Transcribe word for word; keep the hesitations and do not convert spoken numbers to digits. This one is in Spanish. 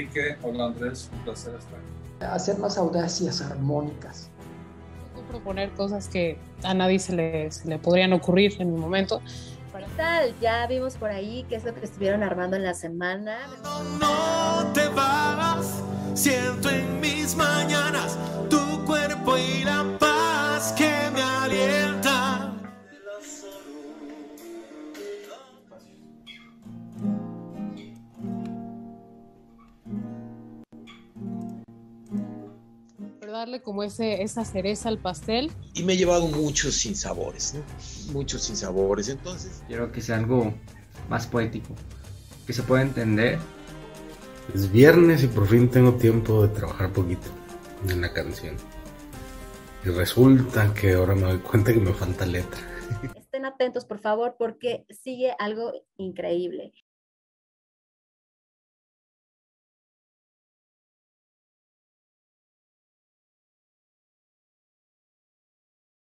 Enrique, hola Andrés, un placer estar aquí. Hacer más audacias armónicas. Proponer cosas que a nadie se le, se le podrían ocurrir en el momento. ¿Qué tal? Ya vimos por ahí qué es lo que estuvieron armando en la semana. No, no te vas, siento en mis mañanas tu cuerpo y la paz que me alienta. Darle como ese, esa cereza al pastel. Y me he llevado muchos sinsabores, ¿no? Muchos sinsabores, entonces... Quiero que sea algo más poético, que se pueda entender. Es viernes y por fin tengo tiempo de trabajar poquito en la canción. Y resulta que ahora me doy cuenta que me falta letra. Estén atentos, por favor, porque sigue algo increíble.